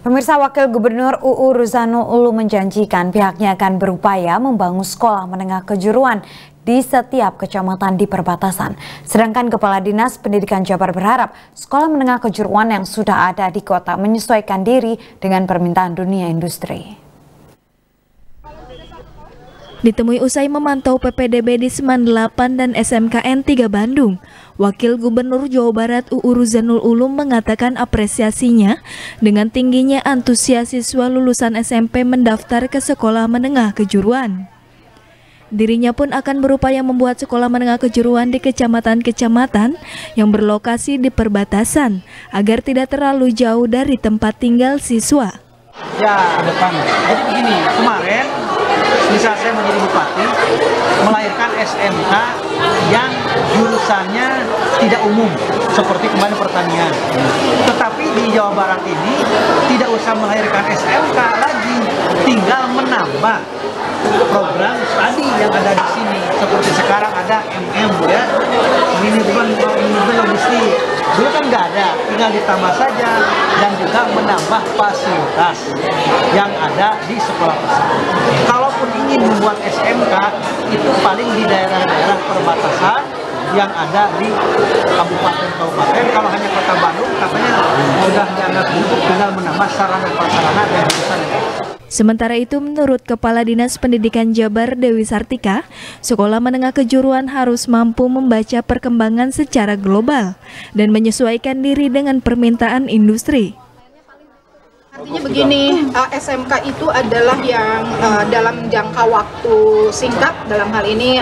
Pemirsa, Wakil Gubernur UU Ruzanul Ulum menjanjikan pihaknya akan berupaya membangun sekolah menengah kejuruan di setiap kecamatan di perbatasan. Sedangkan Kepala Dinas Pendidikan Jabar berharap sekolah menengah kejuruan yang sudah ada di kota menyesuaikan diri dengan permintaan dunia industri. Ditemui usai memantau PPDB di Seman 8 dan SMKN 3 Bandung, Wakil Gubernur Jawa Barat UU Ruzanul Ulum mengatakan apresiasinya dengan tingginya antusias siswa lulusan SMP mendaftar ke sekolah menengah kejuruan. Dirinya pun akan berupaya membuat sekolah menengah kejuruan di kecamatan-kecamatan yang berlokasi di perbatasan agar tidak terlalu jauh dari tempat tinggal siswa. Ya, depan. Jadi begini, kemarin misal saya menjadi bupati melahirkan SMK yang jurusannya tidak umum seperti kemarin pertanian. Tetapi di Jawa Barat ini tidak usah melahirkan SMK lagi, tinggal menambah program studi yang ada di sini. Seperti sekarang ada MM ya, manajemen logistik. Dulu kan nggak ada, tinggal ditambah saja dan juga menambah fasilitas yang ada di sekolah tersebut. Kalaupun ingin membuat SMK, itu paling di daerah-daerah perbatasan yang ada di kabupaten-kabupaten. Kalau hanya kota Bandung, katanya sudah dianggap cukup, tinggal menambah sarana prasarana dan jurusan. Sementara itu, menurut Kepala Dinas Pendidikan Jabar Dewi Sartika, sekolah menengah kejuruan harus mampu membaca perkembangan secara global dan menyesuaikan diri dengan permintaan industri. Artinya begini, SMK itu adalah yang dalam jangka waktu singkat, dalam hal ini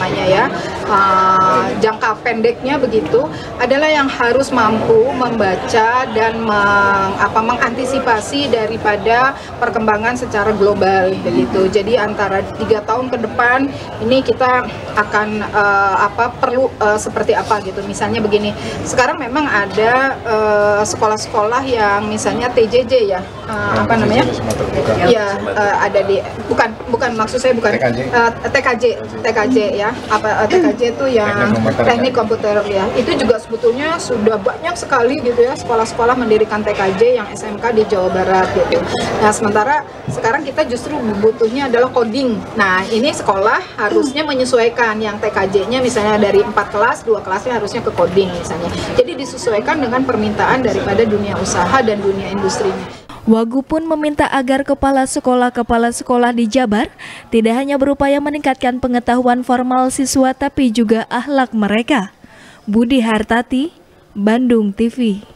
jangka pendeknya begitu, adalah yang harus mampu membaca dan mengantisipasi daripada perkembangan secara global begitu. Jadi antara 3 tahun ke depan ini kita akan perlu seperti apa gitu. Misalnya begini, sekarang memang ada sekolah-sekolah yang misalnya TJJ ya. Ada di bukan maksud saya bukan TKJ ya, TKJ itu yang teknik komputer ya, itu juga sebetulnya sudah banyak sekali gitu ya sekolah-sekolah mendirikan TKJ yang SMK di Jawa Barat gitu. Nah, sementara sekarang kita justru butuhnya adalah coding. Nah, ini sekolah harusnya menyesuaikan yang TKJ-nya misalnya dari 4 kelas, 2 kelasnya harusnya ke coding misalnya. Jadi disesuaikan dengan permintaan daripada dunia usaha dan dunia industrinya. Wagub pun meminta agar kepala sekolah di Jabar tidak hanya berupaya meningkatkan pengetahuan formal siswa tapi juga akhlak mereka. Budi Hartati, Bandung TV.